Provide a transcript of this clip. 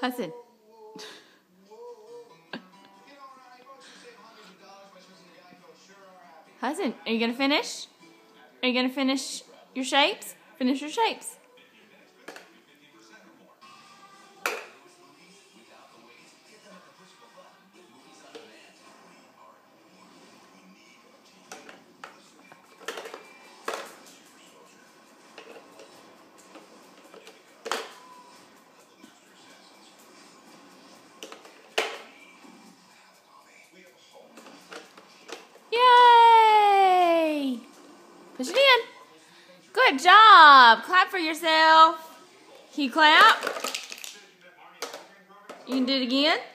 Hudson. Hudson, are you going to finish? Are you going to finish your shapes? Finish your shapes. Yay! Push it in. Good job. Clap for yourself. Can you clap? You can do it again.